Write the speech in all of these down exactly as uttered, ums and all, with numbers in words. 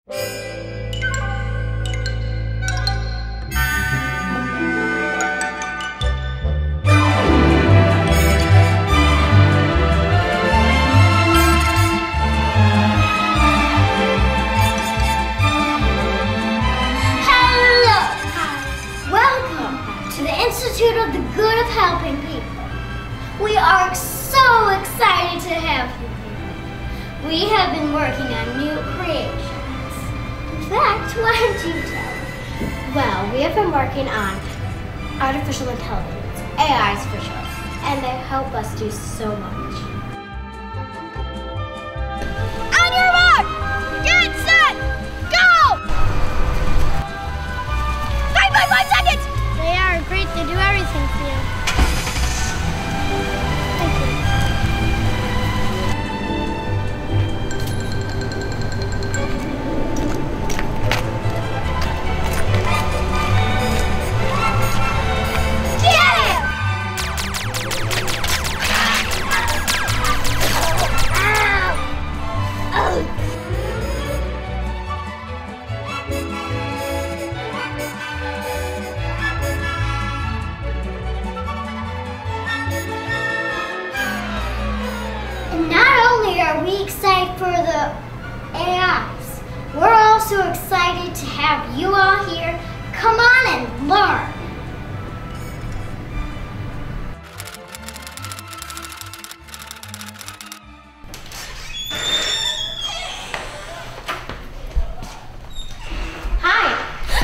Institute of the Good of Helping People. We are so excited to have you here. We have been working on new creations. In fact, why don't you tell? Well, we have been working on artificial intelligence, A Is for short, and they help us do so much. On your mark! Get set! Go! Five, five, five seconds! They are great to do everything for you. Thank you. Get it! Ow! Oh. Not only are we excited for the A Is, we're also excited to have you all here. Come on and learn. Hi.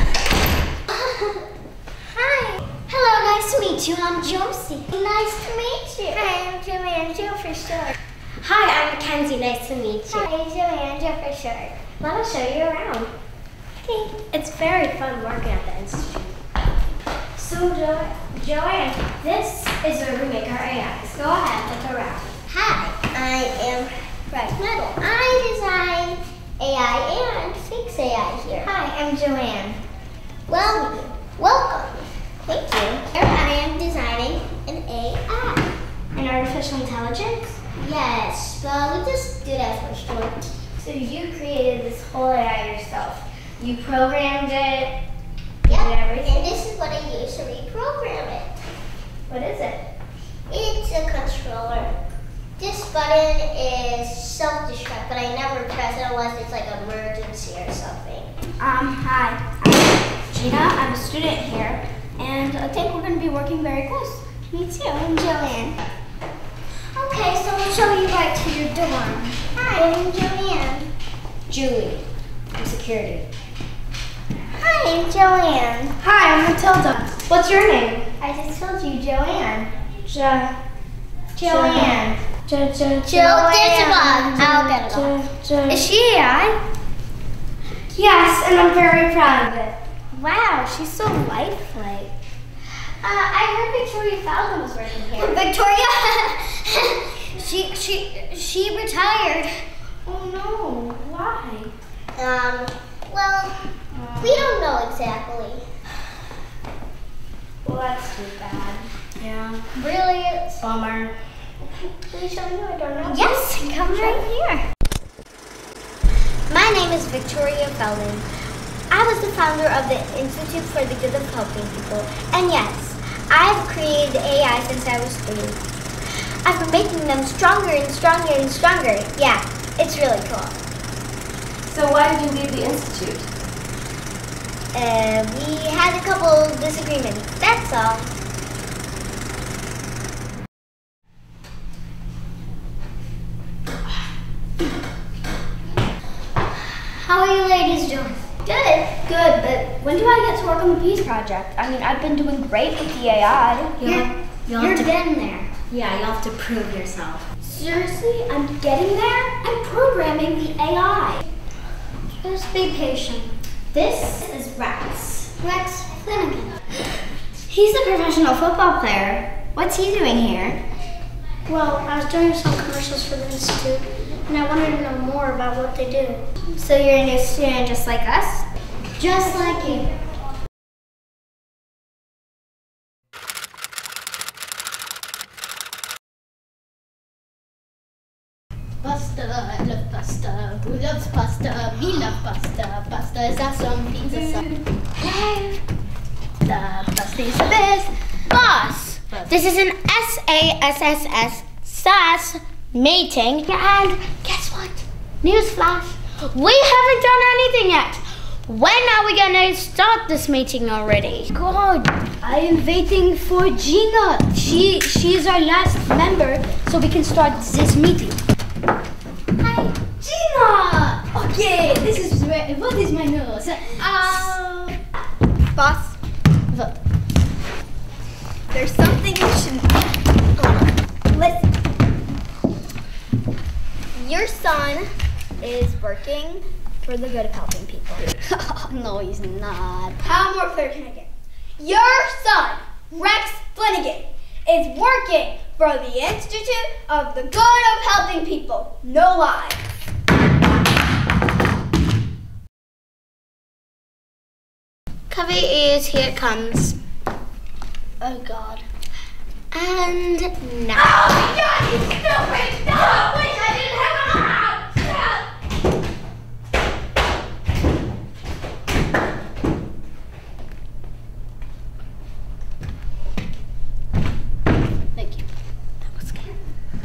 Hi. Hello, nice to meet you. I'm Josie. Nice to meet you. Hi, I'm Joanne, Joe for short. Hi, I'm Mackenzie. Nice to meet you. Hi, Joanne, Joe for short. Let us show you around. Okay. It's very fun working at the Institute. So, jo Joanne, this is where we make our A Is. Go ahead, look around. Hi, I am Rex Metal. I design A I and fix A I here. Hi, I'm Joanne. Well, welcome. Thank you. Here I am designing an A I. An artificial intelligence? Yes, but we just do that for short. So you created this whole A I yourself. You programmed it, Yep, and everything. and this is what I use to reprogram it. What is it? It's a controller. This button is self-destruct, but I never press it unless it's like an emergency or something. Um, hi. I'm Gina. I'm a student here, and I think we're going to be working very close. Me too, I'm Joanne. Okay, so we'll show you right to your dorm. Hi, I'm Joanne. Julie. I'm security. Hi, I'm Joanne. Hi, I'm Matilda. What's your name? I just told you, Joanne. Jo. Joanne. Jo. Jo. Joe, there's a bug. I'll get it off. Jo. Is she A I? Yes, and I'm very proud of it. Wow, she's so lifelike. Uh, I heard Victoria Falcon was working here. Victoria? she she she retired. Oh no, why? Um, well, we don't know exactly. Well, that's too bad. Yeah. Really? It's Bummer. Can you show me what I don't know? Yes, come right here. My name is Victoria Feldman. I was the founder of the Institute for the Good of Helping People. And yes, I've created A I since I was three. I've been making them stronger and stronger and stronger. Yeah, it's really cool. So why did you leave the Institute? Uh, we had a couple disagreements, that's all. How are you ladies doing? Good. Good, but when do I get to work on the Peace Project? I mean, I've been doing great with the A I. You're, you'll you're have to- getting there. Yeah, you'll have to prove yourself. Seriously? I'm getting there? I'm programming the A I. Just be patient. This is Rex. Rex Flanagan. He's a professional football player. What's he doing here? Well, I was doing some commercials for the Institute, and I wanted to know more about what they do. So you're a new student just like us? Just like you. What's the I love pasta. Who loves pasta? Me love pasta. Pasta is awesome. Pizza sauce. The pasta is the best. Boss, this is an S A S S S S A S meeting, and guess what? Newsflash, we haven't done anything yet. When are we gonna start this meeting already? God, I am waiting for Gina. She she's our last member, so we can start this meeting. Hi, Gina. Okay, this is where, what is my nose? Uh, Boss, what? there's something you should listen. Your son is working for the good of helping people. No, he's not. How more clear can I get? Your son, Rex Flanagan, is working for the Institute of the Good of Helping People. No lie. Cover your ears, here it comes. Oh God. And now. Oh my God, you stupid! No, wait, I didn't have a heart. Thank you. That was good.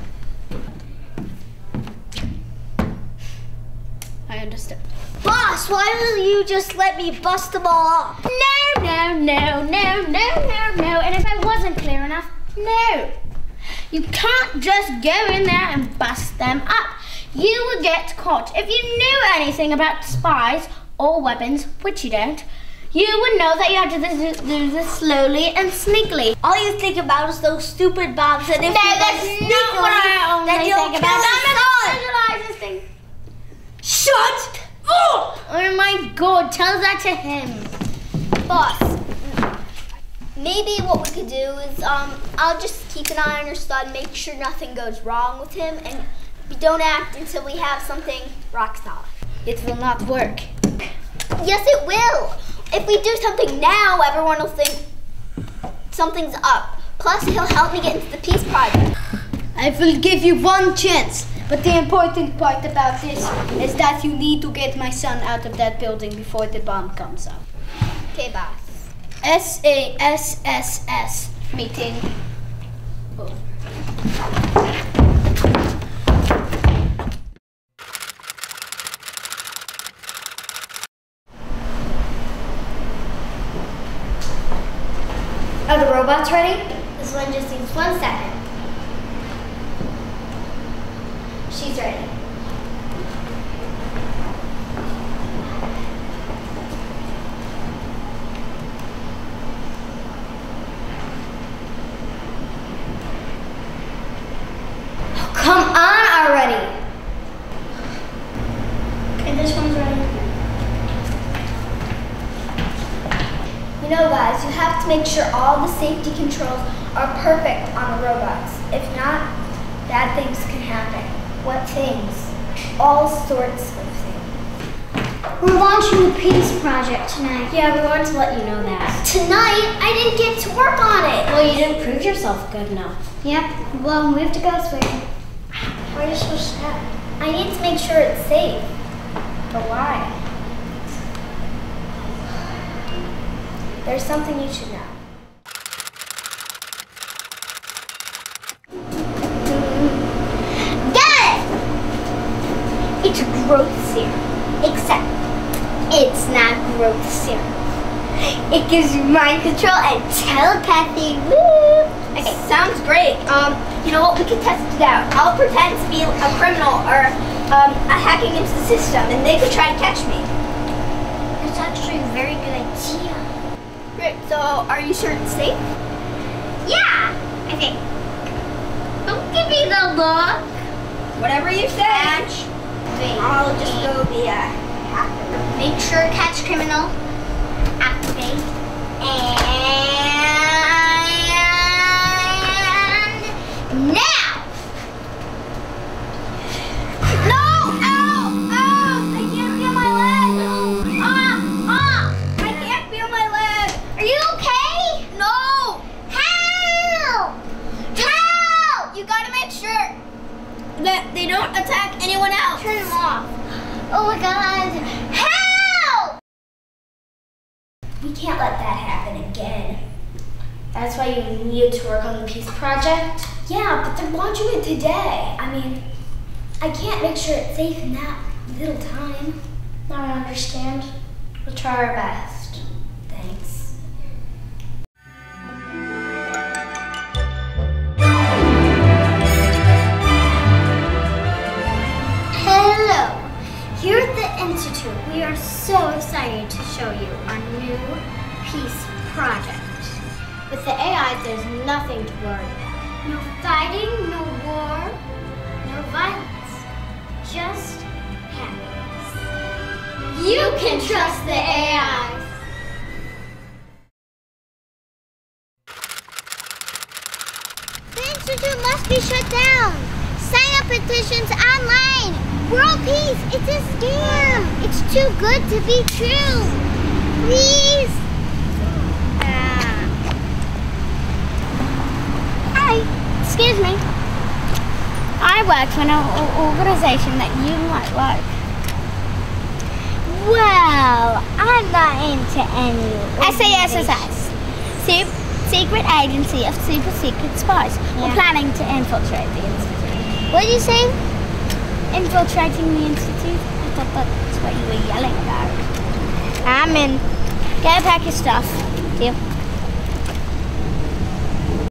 I understand. Boss, why will you just let me bust them all up? No, no, no, no, no, no, no. And if I wasn't clear enough, no. You can't just go in there and bust them up. You would get caught. If you knew anything about spies or weapons, which you don't, you would know that you have to do this slowly and sneakily. All you think about is those stupid bombs, and if No, you that's go not what I only then you'll think about. kill your son. Thing. Shut up! Oh my God, tell that to him. Boss, maybe what we could do is, um, I'll just keep an eye on your son, make sure nothing goes wrong with him, and we don't act until we have something rock solid. It will not work. Yes, it will. If we do something now, everyone will think something's up. Plus, he'll help me get into the Peace Project. I will give you one chance. But the important part about this is that you need to get my son out of that building before the bomb comes out. Okay, boss. S A S S S meeting. Oh. Are the robots ready? This one just needs one second. She's ready. Oh, come on already! Okay, this one's ready. You know, guys, you have to make sure all the safety controls are perfect on the robots. If not, bad things can happen. What things? All sorts of things. We're launching the Peace Project tonight. Yeah, we wanted to let you know that. Tonight, I didn't get to work on it. Well, you didn't prove yourself good enough. Yep. Well, we have to go this way. Why are you so sad? I need to make sure it's safe. But why? There's something you should know. It's growth serum, except it's not growth serum. It gives you mind control and telepathy. Woo! Okay, sounds great. Um, you know what? We can test it out. I'll pretend to be a criminal or um, a hacking into the system, and they could try to catch me. That's actually a very good idea. Great. So, are you sure it's safe? Yeah, I think. Don't give me the look. Whatever you say. I'll just go be a hacker. Make sure catch criminal. Activate. And now! No! Ow! Ow! I can't feel my leg! Ah! Ah! I can't feel my leg! Are you okay? No! Help! Help! You gotta make sure that they don't attack anyone else. Oh my god! Help! We can't let that happen again. That's why you needed to work on the peace project? Yeah, but they're launching it today. I mean, I can't make sure it's safe in that little time. Now I understand. We'll try our best. Thanks. Hello! Here at the Institute, we are so excited to show you our new peace project. With the A I, there's nothing to worry about. No fighting, no war, no violence. Just happiness. You can trust the A I. The Institute must be shut down. Sign up petitions online. World peace, it's a scam. It's too good to be true. Please. Ah. Hi, excuse me. I work for an organization that you might like. Well, I'm not into any S A S S S. Se- Secret Agency of Super Secret Spies. Yeah. We're planning to infiltrate the Institute. What did you say? Infiltrating the Institute? I thought that's what you were yelling about. I'm in. Go pack your stuff. See you.